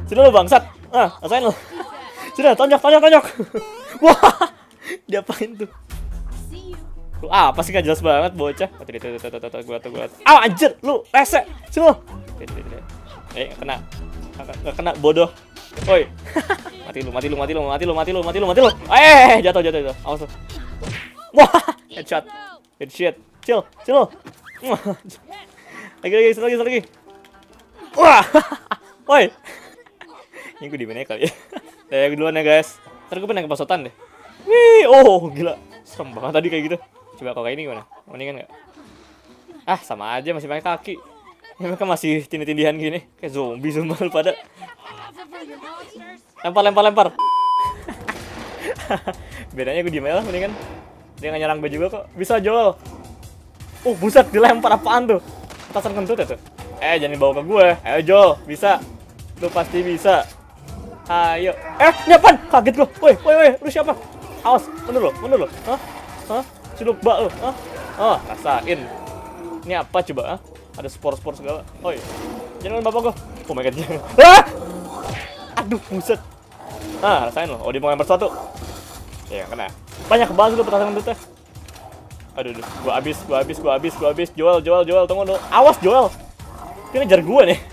Sini lu bangsat. Rasain lu. Sudah, tonjok. Wah, diapain tuh? Lu apa sih, gak jelas banget bocah. Gua tuh. Anjir, lu rese. Sini lu. Nggak kena bodoh. Woi. Mati lu. Jatuh. Awas lu. Wah, headshot. Chill lu. Lagi. Wah. Woi. Ini gue dimana kali ya? Gue duluan ya guys. Ntar gue pengen ke pasotan deh. Wih, oh gila. Serem banget tadi kayak gitu. Coba kalau kayak ini gimana? Mendingan nggak? Sama aja, masih pakai kaki. Ya, mereka masih tindih-tindihan gini. Kayak zombie semua pada. Lempar. Bedanya gue diem aja lah mendingan. Dia nggak nyerang gue juga kok. Bisa Joel. Buset, dilempar apaan tuh? Petasan kentut ya tuh. Jangan dibawa ke gue. Ayo Joel, bisa. Lu pasti bisa. Ayo. Nyapan? Kaget gua. Woi, lu siapa? Awas, mundur lo. Hah? Ciluk bak lu. Rasain. Ini apa coba? Ada spor segala. Oi. Jangan bapak gua. Oh my god, jangan. Aduh, buset. Rasain lo. Dia mau lempar satu. Ya, kena. Banyak banget tuh petasan kentutnya. Aduh. Gua habis. Joel, tunggu dulu. Awas Joel. Dia ngejar gua nih.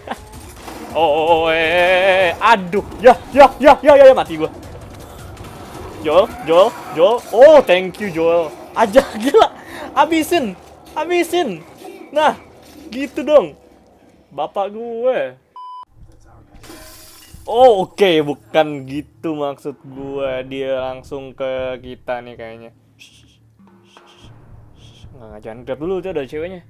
Aduh, ya, mati gua. Joel. Thank you Joel. Aja gila, habisin. Nah, gitu dong, bapak gue. Oke, bukan gitu maksud gue. Dia langsung ke kita nih kayaknya. Nggak, jangan grab dulu tuh, ada ceweknya.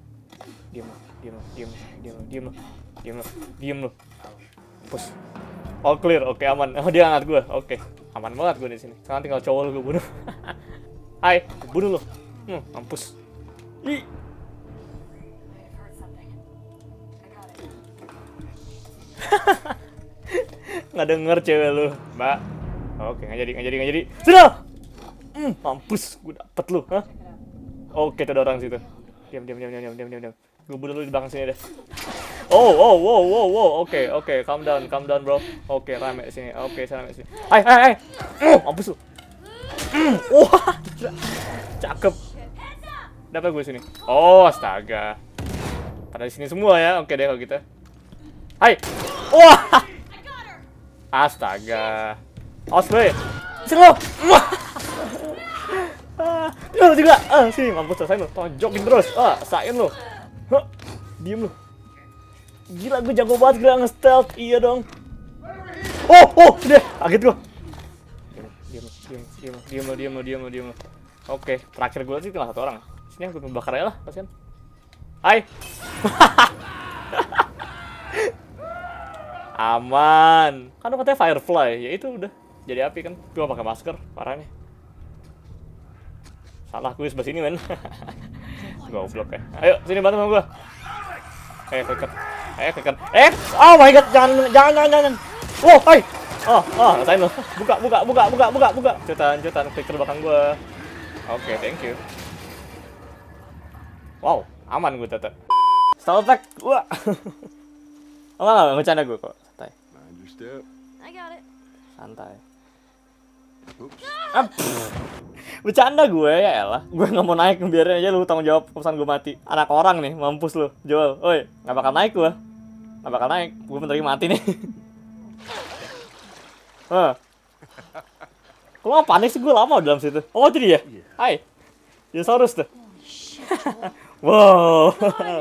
Diam lu. Push. All clear, oke aman. Dia angkat gue, oke. Aman banget gue di sini. Sekarang tinggal cowok lu gue bunuh. Hai, bunuh lu. Mampus. Ih. Nggak denger cewek lu, Mbak. Oke, nggak jadi. Sudah. Mampus, gue dapet lu, Oke, tuh ada orang situ. Diam. Gue bunuh lu di belakang sini deh. Wow. Oke, calm down, bro. Oke, rame sini. Saya rame sini. Hai. Mampus lu. Wah, cakep. Dapat gue sini. Astaga. Pada di sini semua ya. Oke deh kalau gitu. Hai. Wah. Astaga. Gue. Sini lu. Lu juga. Sini mampus, rasain lu. Tonjokin terus. Rasain lu. Diem lu. Gila, gue jago banget gila nge-stealth. Iya dong. Deh, kaget gue. Diam lu. Oke, terakhir gue sih tinggal satu orang. Sini aku bakar aja lah, kasihan. Hai. Aman. Kan katanya firefly, ya itu udah jadi api kan. Gue pakai masker, parahnya. Salah gue sebelah sini, men. Goblok ya. Ayo, sini bantu sama gue. Keker. Oh my god, jangan. Hai. Rasain lo. Buka. Cetan, clicker belakang gua. Oke, thank you. Wow, aman gue tetep. Stall attack. Wah. Enggak, bercanda gue kok. Santai. Bercanda gue, ya elah. Gue nggak mau naik, biarin aja lu tanggung jawab pesan gue mati. Anak orang nih, mampus lu. Joel, oi, nggak bakal naik gue. Gue bentar lagi mati nih. Kalau nggak panik sih, gue lama dalam situ. Itu dia. Hai, dinosaurus tuh. Wow.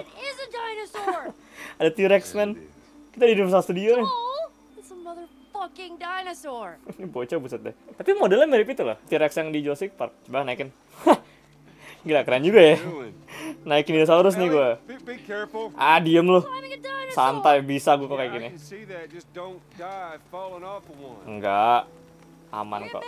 Ada T-Rex, man. Kita di Universal Studio nih. Fucking dinosaur. Ini bocah buset deh. Tapi modelnya mirip itu loh, T-Rex yang di Jurassic Park. Coba naikin. Gila, keren juga ya. Naikin dinosaurus nih gue. Diem lu. Santai, bisa gue kok kayak gini. Enggak. Aman kok.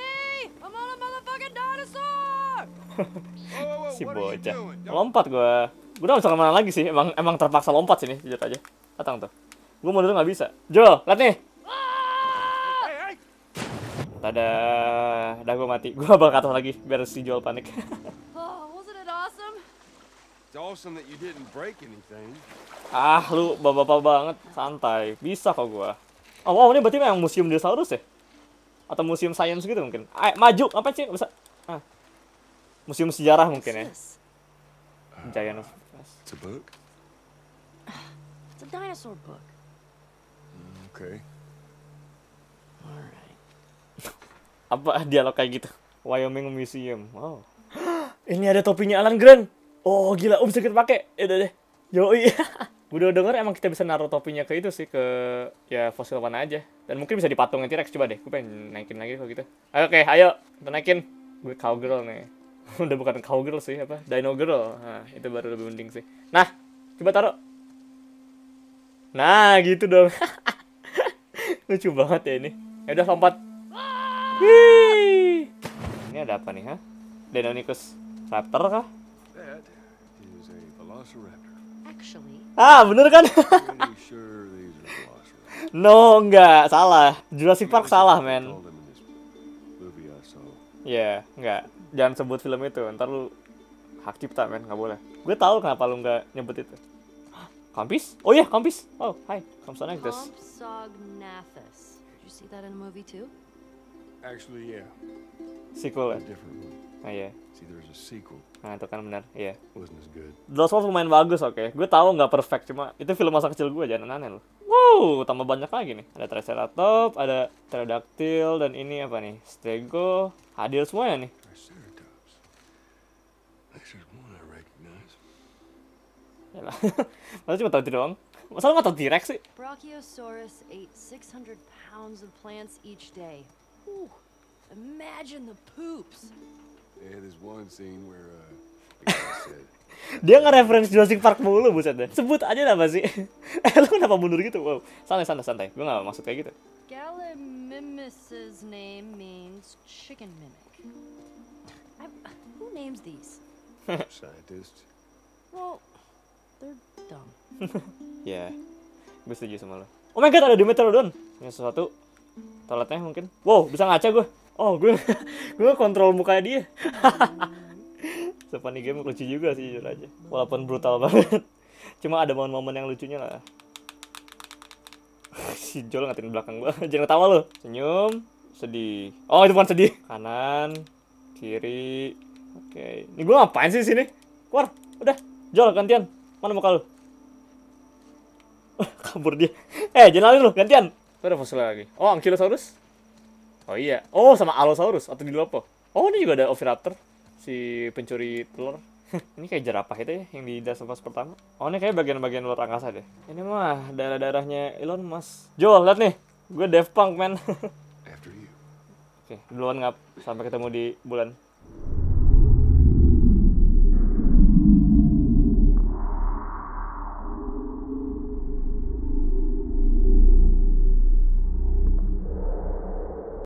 Si bocah. Lompat gue. Gue udah gak bisa kemana lagi sih. Emang terpaksa lompat sini, jujur aja. Datang tuh. Gue model gak bisa. Joel, liat nih. Tada, gue mati. Gue bakal ke atas lagi biar si Joel panik. Wasn't it awesome? It's awesome that you didn't break anything. Lu bapak-bapak banget, santai. Bisa kok gue. Oh wow, ini berarti memang museum dinosaurus ya? Atau museum science gitu mungkin. Maju, apa sih? Bisa. Museum sejarah mungkin ya. What's this? Giant of It's a book? It's a dinosaur book. Okay. Alright. Apa dialog kayak gitu? Wyoming Museum. Wow. Ini ada topinya Alan Grant. Oh gila, bisa kita pakai. Ya udah deh. Yoi. Gue udah denger emang kita bisa naruh topinya ke itu sih, ke ya fosil mana aja. Dan mungkin bisa dipatungin T-Rex. Coba deh, gue pengen naikin lagi kalau gitu. Oke, ayo kita naikin. Gue cowgirl nih. Udah bukan cowgirl sih, apa? Dino girl. Nah, itu baru lebih mending sih. Nah, coba taruh. Nah, gitu dong. Lucu banget ya ini. Ya udah lompat. Wih. Ini ada apa nih, ha? Deinonychus raptor kah? That is a velociraptor. Actually, Bener kan? Pretty sure these are velociraptors. No, enggak. Salah. Jurassic Park salah, men. Called them in this movie I saw. Iya, enggak. Jangan sebut film itu. Ntar lu hak cipta, men. Nggak boleh. Gue tahu kenapa lu nggak nyebut itu. Kampis? Oh iya, Kampis. Oh, hai. Compsognathus. Compsognathus. Did you see that in a movie too? Actually, yeah. Sequel A ya? different movie. Iya. See, there's a sequel. Nah, itu kan benar. Iya. Wasn't as good. Lost World lumayan bagus, oke. Gue tahu nggak perfect, cuma itu film masa kecil gue, jangan aneh loh. Wow, tambah banyak lagi nih. Ada Triceratops, ada Pterodactyl, dan ini apa nih? Stego, hadir semuanya nih. Triceratops. There's one I recognize. Yalah. Masa cuma tahu itu doang? Masa lu nggak tahu T-Rex sih? Brachiosaurus ate 600 pounds of plants each day. Ooh, imagine the poops. Yeah, there's one scene where the guy said, Dia nge-reference Jurassic Park mulu, buset deh. Sebut aja apa sih? Lu kenapa mundur gitu? Wow, santai. Gue nggak maksud kayak gitu. Gallimimus's name means chicken mimic. Who names these? scientists. Well, they're dumb. Ya, gue setuju sama lo. Oh my god, ada Dimetrodon. Ini sesuatu. Toiletnya mungkin. Wow, bisa ngaca gue. Oh, gue kontrol mukanya dia. Sepan game lucu juga sih, jujur aja. Walaupun brutal banget. Cuma ada momen-momen yang lucunya lah. Si Joel ngatain belakang gue. Jangan ketawa lo. Senyum, sedih. Oh, itu bukan sedih. Kanan, kiri. Oke. Ini gue ngapain sih di sini? Keluar. Udah. Joel, gantian. Mana muka lu? Kabur dia. Jangan lari lu, gantian. Itu ada fosil lagi. Oh, Ankylosaurus. Oh iya. Oh, sama Allosaurus atau Dilopho. Oh, ini juga ada Oviraptor, si pencuri telur. Ini kayak jerapah itu ya yang di Last of Us pertama. Oh, ini kayak bagian-bagian luar angkasa deh. Ini mah daerah-daerahnya Elon Musk. Joel, lihat nih. Gue Daft Punk, man. After you. Oke, duluan ngap sampai ketemu di bulan.